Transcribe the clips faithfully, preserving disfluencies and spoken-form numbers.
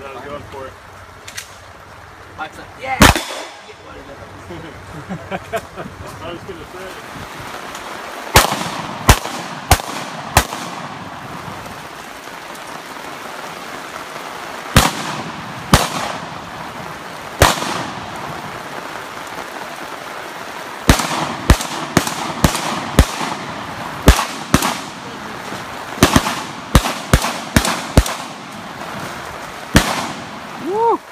I was going for it. Yeah! I was going to say. Woo!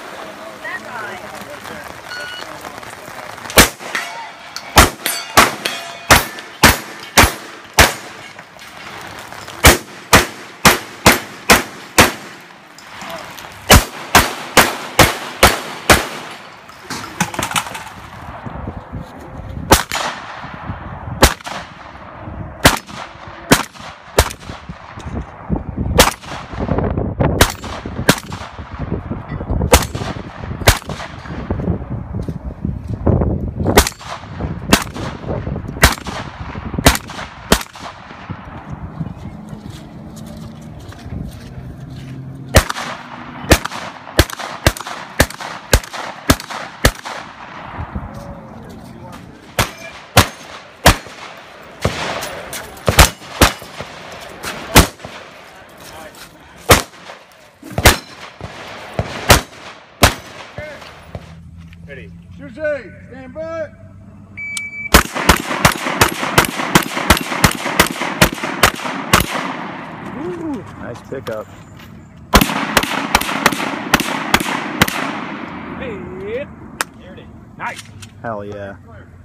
Ready. Shoot, stand by. Ooh, nice pickup. Hey. There it is. Nice. Hell yeah.